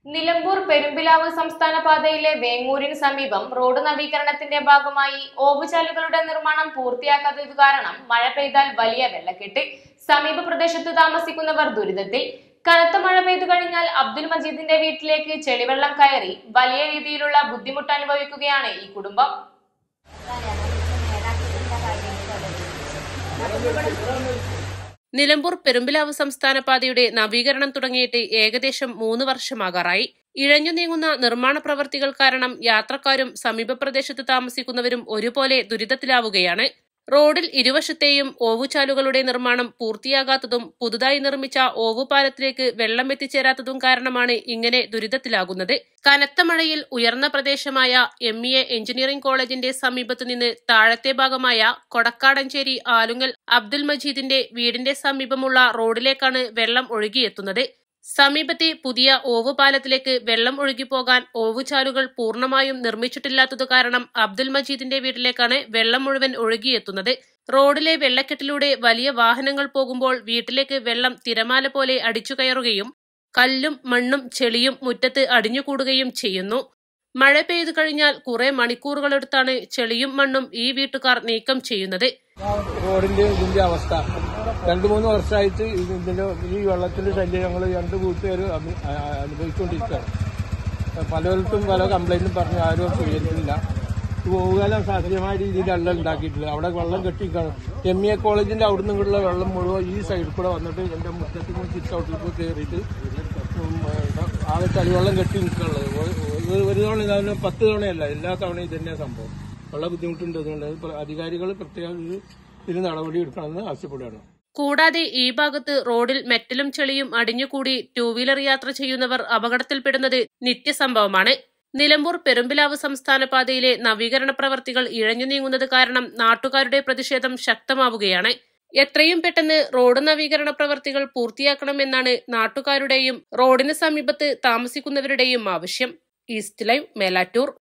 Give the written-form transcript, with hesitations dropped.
നിലമ്പൂർ പെരുമ്പിലാവ് സംസ്ഥാന പാതയിലെ വേങ്ങൂരിന് സമീപം റോഡ് നവീകരണത്തിന്റെ ഭാഗമായി ഓവുചാലുകളുടെ നിർമ്മാണം പൂർത്തിയാക്കാത്തത് കാരണം മഴ പെയ്താൽ വലിയ വെള്ളക്കെട്ട്. സമീപ പ്രദേശത്ത് താമസിക്കുന്നവർ ദുരിതത്തിൽ. കനത്ത മഴ പെയ്തു കഴിഞ്ഞാൽ അബ്ദുൽ മജീദിന്റെ വീട്ടിലേക്ക് ചെളിവെള്ളം കയറി വലിയ രീതിയിലുള്ള ബുദ്ധിമുട്ട് അനുഭവിക്കുകയാണ് ഈ കുടുംബം. നിലമ്പൂർ പെരുമ്പിലാവ് സംസ്ഥാന പാതയുടെ നവീകരണം തുടങ്ങിയിട്ട് ഏകദേശം 3 വർഷമാകാറായി. ഇഴഞ്ഞു നീങ്ങുന്ന നിർമ്മാണ പ്രവൃത്തികൾ കാരണം യാത്രക്കാരും സമീപ പ്രദേശത്ത് താമസിക്കുന്നവരും ഒരുപോലെ ദുരിതത്തിലാവുകയാണ്. റോഡിൽ ഇരുവശത്തെയും ഓവുചാലുകളുടെ നിർമ്മാണം പൂർത്തിയാകാത്തതും പുതുതായി നിർമ്മിച്ച ഓവുപാലത്തിലേക്ക് വെള്ളം എത്തിച്ചേരാത്തതും കാരണമാണ് ഇങ്ങനെ ദുരിതത്തിലാകുന്നത്. കനത്ത മഴയിൽ ഉയർന്ന പ്രദേശമായ MEA എഞ്ചിനീയറിംഗ് കോളേജിന്റെ സമീപത്തു നിന്ന് താഴത്തെ ഭാഗമായ കൊടക്കാടഞ്ചേരി ആലുങ്ങൽ അബ്ദുൽ മജീദിന്റെ വീടിന്റെ സമീപമുള്ള റോഡിലേക്കാണ് വെള്ളം ഒഴുകിയെത്തുന്നത്. സമീപത്തെ പുതിയ ഓവുപാലത്തിലേക്ക് വെള്ളം ഒഴുകിപ്പോകാൻ ഓവുചാലുകൾ പൂർണ്ണമായും നിർമ്മിച്ചിട്ടില്ലാത്തതു കാരണം അബ്ദുൽ മജീദിന്റെ വീട്ടിലേക്കാണ് വെള്ളം മുഴുവൻ ഒഴുകിയെത്തുന്നത്. റോഡിലെ വെള്ളക്കെട്ടിലൂടെ വലിയ വാഹനങ്ങൾ പോകുമ്പോൾ വീട്ടിലേക്ക് വെള്ളം തിരമാല പോലെ അടിച്ചു കയറുകയും കല്ലും മണ്ണും ചെളിയും മുറ്റത്ത് അടിഞ്ഞുകൂടുകയും ചെയ്യുന്നു. മഴ പെയ്തു കഴിഞ്ഞാൽ കുറെ മണിക്കൂറുകളെടുത്താണ് ചെളിയും മണ്ണും ഈ വീട്ടുകാർ നീക്കം ചെയ്യുന്നത്. റോഡിന്റെ ഇതിന്റെ അവസ്ഥ 2-3 വർഷമായിട്ട് ഈ വെള്ളത്തിന്റെ ശല്യം ഞങ്ങൾ 2 വീട്ടുകാർ അനുഭവിച്ചുകൊണ്ടിരിക്കുകയാണ്. പലർക്കും പല കംപ്ലൈന്റും പറഞ്ഞ് ആരും സ്വീകരിക്കുന്നില്ല. പോകാൻ സാധ്യമായ രീതിയിലല്ല ഉണ്ടാക്കിയിട്ടുള്ളത്. അവിടെ വെള്ളം കെട്ടിക്കാണ്. MEA കോളേജിന്റെ അവിടെ നിന്നുള്ള വെള്ളം മുഴുവൻ ഈ സൈഡിൽ കൂടെ വന്നിട്ട് എന്റെ മുറ്റത്ത് സിറ്റ് ഔട്ടിൽ കയറിയിട്ട് ആകെ ചളിവെള്ളം കെട്ടി നിൽക്കുള്ളത്. ഒരു തവണ 10 തവണയല്ല, എല്ലാ തവണയും ഇതന്നെ സംഭവം. വെള്ള ബുദ്ധിമുട്ടുണ്ട്. അതുകൊണ്ട് അധികാരികൾ പ്രത്യേകം ഇതിന് നടപടി എടുക്കണമെന്ന് ആവശ്യപ്പെടുകയാണ്. കൂടാതെ ഈ ഭാഗത്ത് റോഡിൽ മെറ്റലും ചെളിയും അടിഞ്ഞുകൂടി 2 വീലർ യാത്ര ചെയ്യുന്നവർ അപകടത്തിൽപ്പെടുന്നത് നിത്യസംഭവമാണ്. നിലമ്പൂർ പെരുമ്പിലാവ് സംസ്ഥാന പാതയിലെ നവീകരണ പ്രവർത്തികൾ ഇഴഞ്ഞു നീങ്ങുന്നത് കാരണം നാട്ടുകാരുടെ പ്രതിഷേധം ശക്തമാവുകയാണ്. എത്രയും പെട്ടെന്ന് റോഡ് നവീകരണ പ്രവർത്തികൾ പൂർത്തിയാക്കണമെന്നാണ് നാട്ടുകാരുടെയും റോഡിന് സമീപത്ത് താമസിക്കുന്നവരുടെയും ആവശ്യം. East live, Melattur.